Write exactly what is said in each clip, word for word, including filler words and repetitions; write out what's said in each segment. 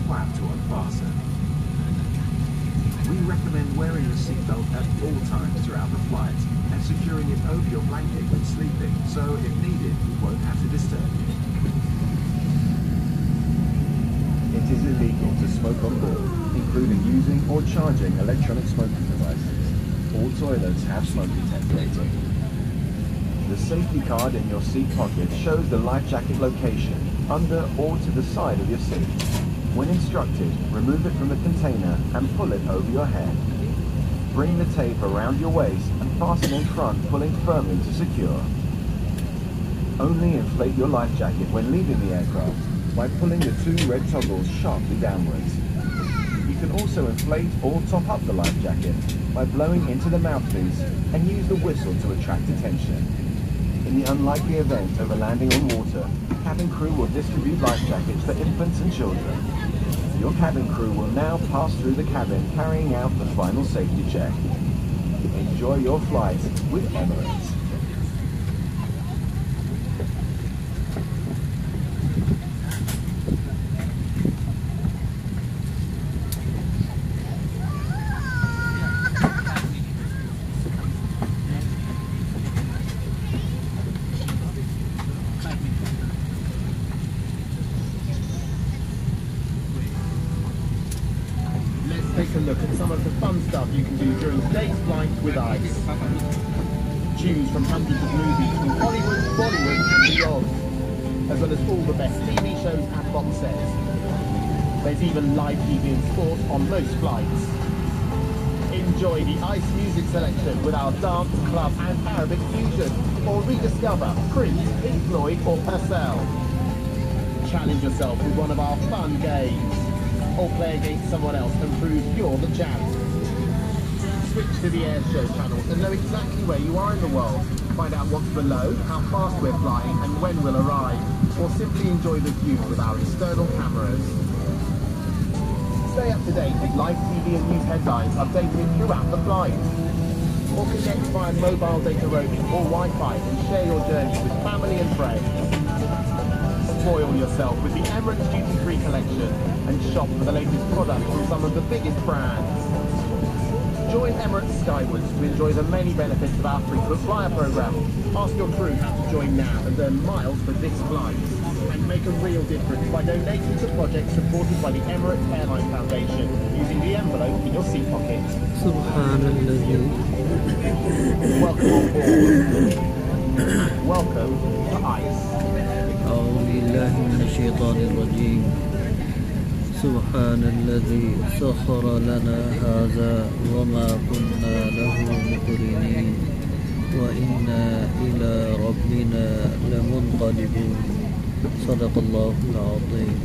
flap to unfasten. We recommend wearing the seatbelt at all times throughout the flight and securing it over your blanket when sleeping, so if needed, we won't have to disturb you. It is illegal to smoke on board, including using or charging electronic smoking devices. All toilets have smoke detector rating. The safety card in your seat pocket shows the life jacket location under or to the side of your seat. When instructed, remove it from the container and pull it over your head. Bring the tape around your waist and fasten in front, pulling firmly to secure. Only inflate your life jacket when leaving the aircraft by pulling the two red toggles sharply downwards. You can also inflate or top up the life jacket by blowing into the mouthpiece and use the whistle to attract attention. In the unlikely event of a landing on water, cabin crew will distribute life jackets for infants and children. Your cabin crew will now pass through the cabin carrying out the final safety check. Enjoy your flight with Emirates. Take a look at some of the fun stuff you can do during today's flight with ICE. Choose from hundreds of movies from Hollywood, Bollywood and beyond, as well as all the best T V shows and box sets. There's even live T V and sport on most flights. Enjoy the ICE music selection with our dance, club and Arabic fusion, or rediscover Prince, Pink Floyd or Purcell. Challenge yourself with one of our fun games, or play against someone else and prove you're the champ. Switch to the airshow channel and know exactly where you are in the world. Find out what's below, how fast we're flying and when we'll arrive, or simply enjoy the view with our external cameras. Stay up to date with live T V and news headlines updated throughout the flight. Or connect via mobile data roaming or Wi-Fi and share your journey with family and friends. Spoil yourself with the Emirates Duty Free collection and shop for the latest products from some of the biggest brands. Join Emirates Skywards to enjoy the many benefits of our frequent flyer program. Ask your crew how to join now and earn miles for this flight. And make a real difference by donating to projects supported by the Emirates Airline Foundation using the envelope in your seat pocket. Subhanallah. Welcome on board. Welcome to ICE. أعوذ بالله من الشيطان الرجيم. سبحان الذي سخر لنا هذا وما كنا له مقرنين وإنا إلى ربنا لمنقلبون. صدق الله العظيم.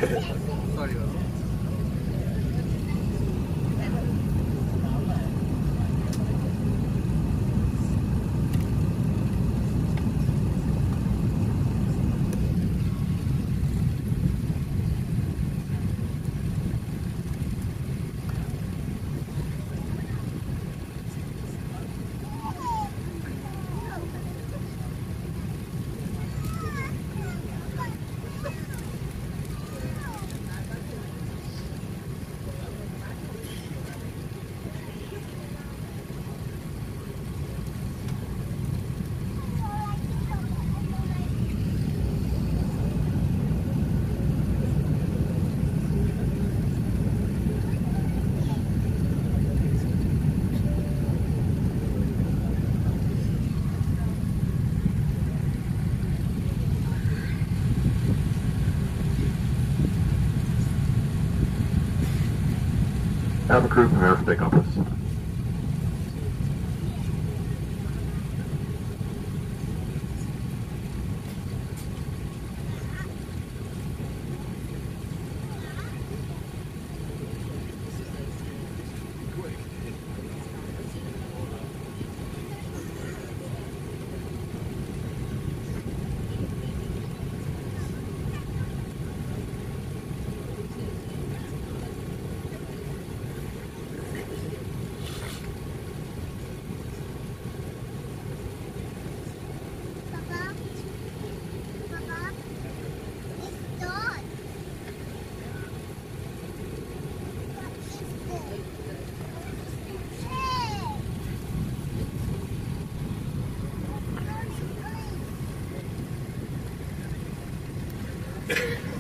Sorry, bro. Have a crew prepare for takeoff. Yeah.